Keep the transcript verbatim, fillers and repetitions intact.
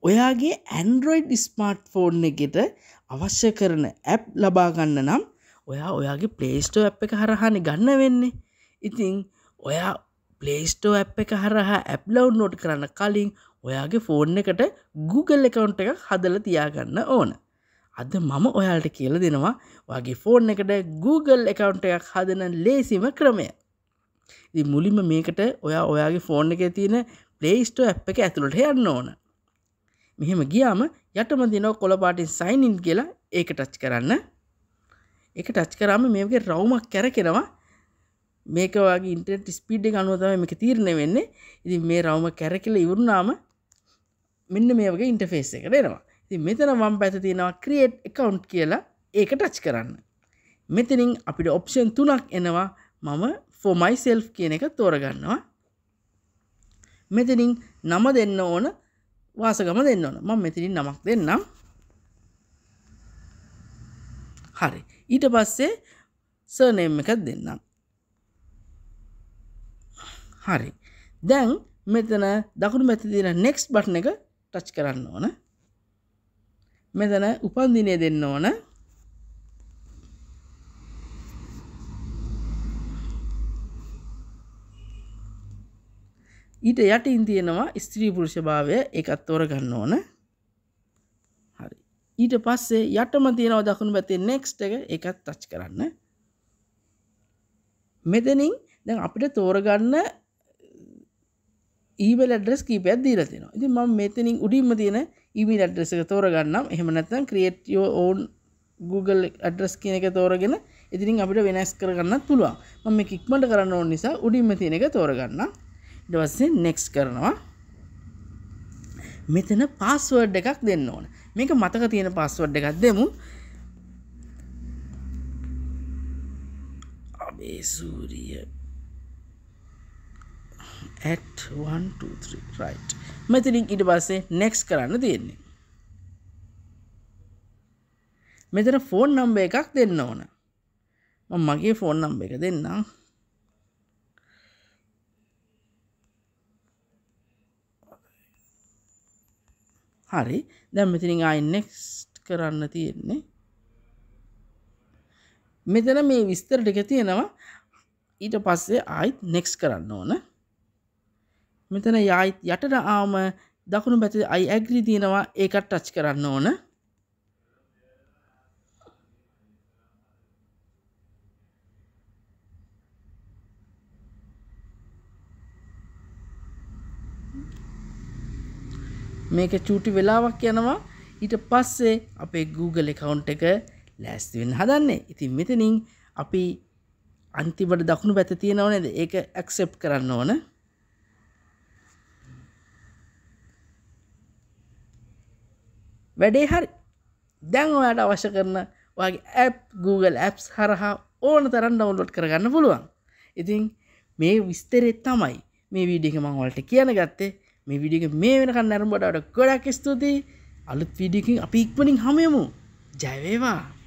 ඔයාගේ Android smartphone එකට අවශ්‍ය කරන app ලබා ගන්න නම් ඔයා ඔයාගේ Play Store app එක හරහානේ ගන්න වෙන්නේ. ඉතින් ඔයා Play Store app එක හරහා app download කරන්න කලින් ඔයාගේ phone එකට Google account එකක් හදලා තියාගන්න ඕන. අද මම ඔයාලට කියලා දෙනවා ඔයාගේ phone එකට Google account එකක් හදන ලේසිම ක්‍රමය. ඉතින් මුලින්ම මේකට ඔයා ඔයාගේ phone එකේ තියෙන Play Store app එක ඇතුළට යන්න ඕන. මෙහෙම ගියාම යටම දිනව කොළ පාටින් sign in කියලා ඒක ටච් කරන්න. ඒක ටච් කරාම මේකේ රවුමක් කැරකෙනවා. මේක වගේ ඉන්ටර්නෙට් ස්පීඩ් එක අනුව තමයි මේක තීරණය වෙන්නේ. ඉතින් මේ රවුම කැරකිලා ඉවරුනාම මෙන්න මේ වගේ ඉන්ටර්ෆේස් එකකට එනවා. ඉතින් මෙතන වම් පැත්තේ තියෙනවා create account කියලා ඒක ටච් කරන්න. මෙතනින් අපිට ඔප්ෂන් තුනක් එනවා. මම for myself කියන එක තෝරගන්නවා. මෙතනින් නම දෙන්න ඕන, වාසගම දෙන්න ඕන. මම මෙතනින් නමක් දෙන්නම්. හරි. ඊට පස්සේ surname එකක් දෙන්නම්. හරි. දැන් මෙතන දකුණු පැත්තේ තියෙන next button එක ටච් කරන්න ඕන. මෙතන උපන්දිනය දෙන්න ඕන. ඊට යටින් තියෙනවා ස්ත්‍රී පුරුෂ භාවය, ඒකත් තෝරගන්න ඕන. හරි. ඊට පස්සේ යටම තියෙනවා දකුණු පැත්තේ next එක, ඒකත් ටච් කරන්න. මෙතනින් දැන් අපිට තෝරගන්න email address කීපයක් දීලා තියෙනවා. ඉතින් මම මෙතනින් උඩින්ම තියෙන email address එක තෝරගන්නම්. එහෙම නැත්නම් create your own Google address කියන එක තෝරගෙන ඉතින් අපිට වෙනස් කරගන්නත් පුළුවන්. මම මේක ඉක්මනට කරන්න ඕන නිසා උඩින්ම තියෙන එක තෝරගන්නම්. ඊට පස්සේ next කරනවා. මෙතන password එකක් දෙන්න ඕන. මේක මතක තියෙන password එකක් දෙමු. අබේ Suriya at one two three right. මෙතනින් ඊට පස්සේ next කරන්න තියෙන්නේ. මෙතන phone number එකක් දෙන්න ඕන. මම මගේ phone number එක දෙන්නම්. හරි. දැන් මෙතනින් ආයි next කරන්න තියෙන්නේ. මෙතන මේ විස්තර ටික තියෙනවා. ඊට පස්සේ ආයිත් next කරන්න ඕන. මෙතන ආයිත් යටට ආවම දකුණු පැත්තේ I agree තියෙනවා. ඒකත් ටච් කරන්න ඕන. මේක චූටි වෙලාවක් යනවා. ඊට පස්සේ අපේ Google account එක ලෑස්ති වෙන්න හදන්නේ. ඉතින් මෙතනින් අපි අන්තිමට දකුණු පැත්තේ තියෙනව නේද? ඒක accept කරන්න ඕන. වැඩේ හරි. දැන් ඔයාලට අවශ්‍ය කරන ඔයාගේ app Google Apps හරහා ඕන තරම් download කරගන්න පුළුවන්. ඉතින් මේ විස්තරේ තමයි මේ වීඩියෝ එක මම ඔයාලට කියන්න ගත්තේ. මේ වීඩියෝ එක මේ වෙනකන් නරඹුවට ගොඩක් ස්තුතියි. අලුත් වීඩියෝ එකකින් අපි ඉක්මනින් හමු යමු. ජය වේවා.